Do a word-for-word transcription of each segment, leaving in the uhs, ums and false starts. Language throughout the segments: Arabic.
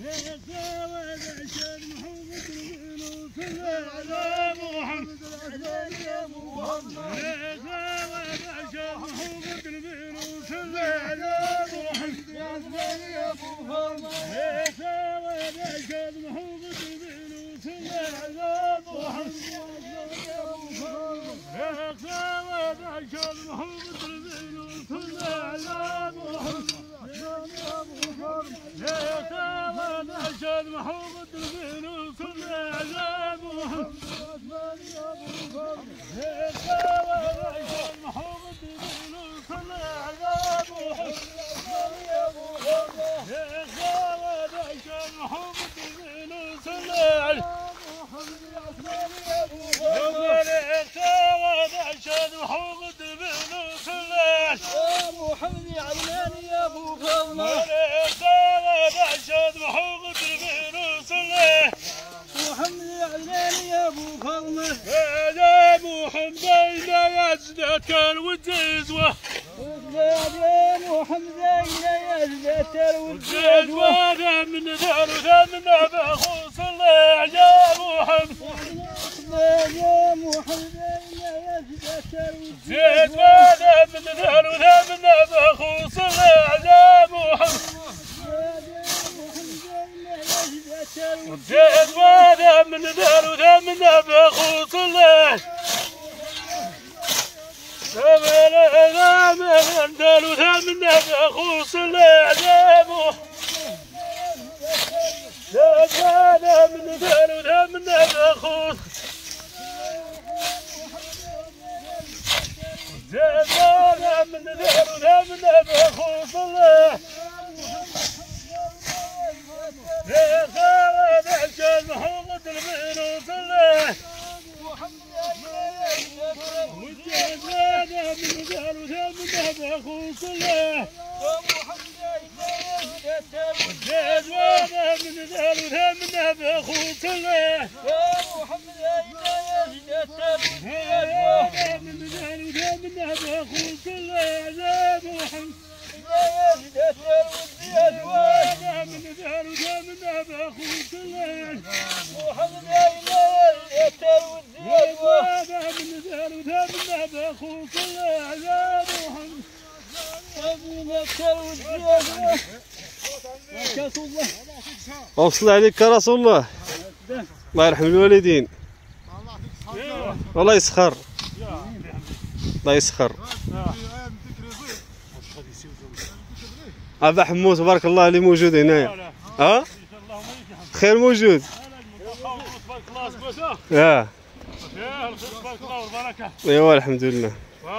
وصل عليك رسول الله. الله يرحم الوالدين. والله يسخر. الله يسخر. أبا حمود تبارك الله اللي موجود هنايا. ها؟ خير موجود. اه. ايوا الحمد لله.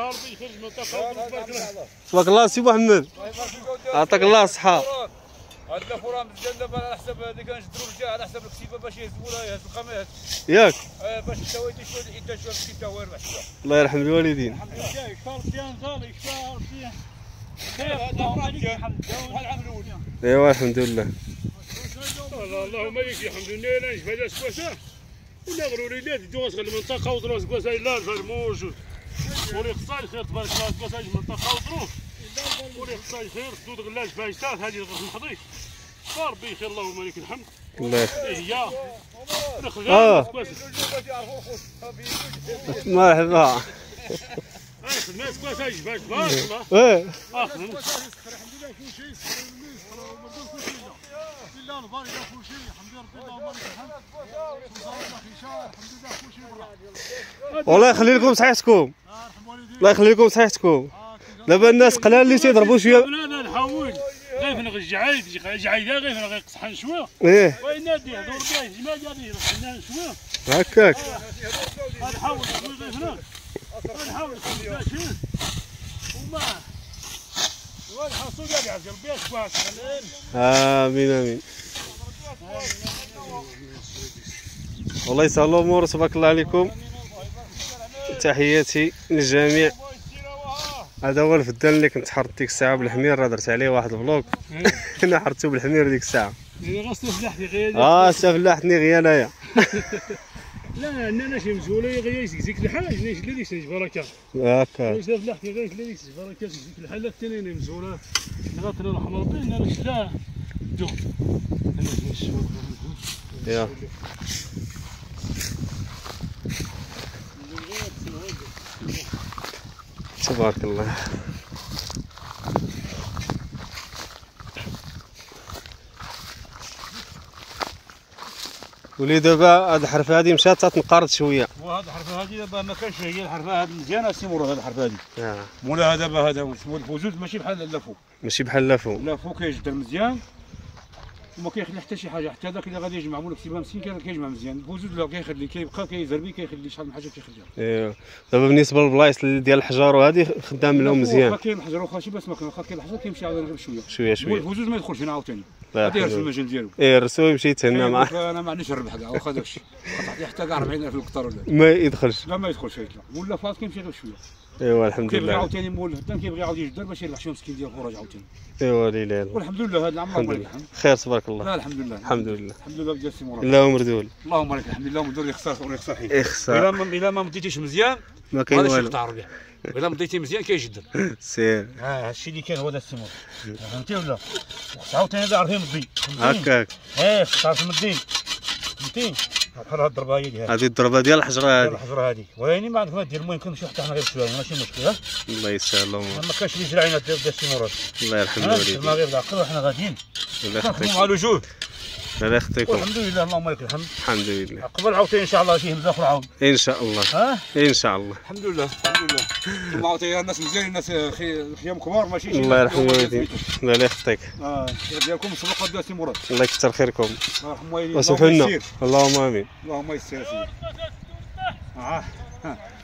تبارك الله سي محمد. عطاك الله الصحة. هاد الفرام مزيان على حسب اللي كنشدرو الجاه على حسب الكتيبه باش يهزموا لها يهز الخامات ياك اه باش التويت شويه الانتاج شويه الكتيب تا هو يربح شويه. الله يرحم الوالدين. الحمد لله يكثر مزيان صالح يكثر مزيان. هذا هو الحمد لله بحال العام الاول. ايوا الحمد لله. اللهم لك الحمد لله لا نشبه لا سكواسه ولا غروري لا دوز المنطقه ودروس سكواسه لا الفرق موجود. والاقتصاد خير تبارك الله سكواسه المنطقه ودروس. والاقتصاد خير سدود غلاش بايشات هذه النحضي. ربي يخير اللهم لك الحمد. الله يخليك. هي اه مرحبا. اخذ ما سكواسه يجباش تبارك الله. اه اخذ الحمد لله كل شيء لا الفار لا كل شيء الحمد لله ربي اللهم لك الحمد. وزارة خشاع الحمد لله كل شيء برا. والله يخلي لكم صحيحتكم. الله يخلي لكم صحيحتكم. دابا الناس قلال اللي تيضربوا شويه. انا نحاول غير فين الجعايد جعايده غير فين غيقصحن شويه. ايه وين نادي هذول بيه الجمال ديالي رحنا شويه. هكاك. غنحاول غير هناك. غنحاول نمشي وما والحصول ديالي عزيز ربي يسبحك. امين امين. والله يسهل الامور تبارك الله عليكم. تحياتي للجميع. هذا هو الفدان اللي كنت حرت ديك الساعه بالحمير، راه درت عليه واحد الفلوق. انا حرتو بالحمير ديك الساعه. انا غاستفلحتني غير اه استفلحتني غير انايا. لا انا شي مزوله غير يزيك الحاج ليش ليش بركه. هكا استفلحتني غير ليش بركه يزيك الحاله الثانيه مزوله غاتنا رحم ربي انا لا جو يا تبارك الله. ولي دابا هاد الحرفه هادي مشات تنقرض شويه. وهاد الحرفه هادي دابا ما كانش هي الحرفه هاد مزيانه السي مراد. هاد الحرفه هادي اه مولاها دابا هذا اسمه البوزوز ماشي بحال اللافو. ماشي بحال لافو. اللافو كيجدر مزيان وما كيخلي حتى شي حاجه، حتى هذاك اللي غادي يجمع مولا كتيبه مسكين كيجمع مزيان. البوزوز لا كيخلي كيبقى كيزربي كيخلي شحال من حاجه كيخليها. ايوا دابا بالنسبه للبلايص اللي ديال الحجار وهادي خدام لهم مزيان. واخا كاين الحجر واخا شي بس ما كاين، واخا كاين الحجر كيمشي عاود غير بشويه شويه شويه. البوزوز ما يدخلش هنا عاوتاني الله داير في يرحمه. المجال ديالو. ايه رسول يمشي يتهنى معاه. انا ما عنديش الربح كاع واخا داكشي قطعتي حتى كاع أربعين ألف القطر ولا ما يدخلش. لا ما يدخلش يطلع. ولا فاس كيمشي غير بشويه. ايوا الحمد كيبغي لله. عاوتاني مول الهدام كيبغي عاود يجدر باش يربح شي مسكين ديال الخراج عاوتاني. ايوا ليلى والحمد لله هذا العام الحمد اللهم لك لله الحمد. خير تبارك الله. لا الحمد لله الحمد لله الحمد لله بدات سي مراد. اللهم مردول. اللهم لك الحمد لله مدير يخسر ولا يخسر حيت اخسا الا ما الا ما مديتيش مزيان ما كاين غادي والو. يقطع الربيع. الا مديتي مزيان كيجدر. سير ها هادشي اللي كاين هو هذا السيمور فهمتي ولا؟ عاوتاني هذا عرفيه مدي هكاك. ايه تعرف مدي فهمتي بحال هاد الضربه هي اللي هذه هذه الضربه ديال الحجره هذه. الحجره هذه ولكن ما عندك ما دير. المهم كنمشيو حتى حنا غير شويه ماشي مشكل. ها الله يسهل اللهم. ما كانش اللي يجري علينا ديال السيمورات. الله يرحم ها الوالدين. المغرب العقل وحنا غاديين الله كنخدموا يخطيكم. مع الوجوه الله يخطيكم. والحمد لله اللهم لك الحمد. الحمد لله. قبل عاوتاني ان شاء الله شي همزه اخرى عاود. ان شاء الله. ها ان شاء الله. الحمد لله الحمد لله. ثم عاوتاني الناس مزيانين الناس خيام كبار ماشي شي الله يرحم الوالدين. الله يخطيك. اه ديالكم سبقات ديال سيمورات. الله يكثر خيركم. الله يرحم والديك. وسبحنا اللهم امين. اللهم يسر يا سيدي. اه ها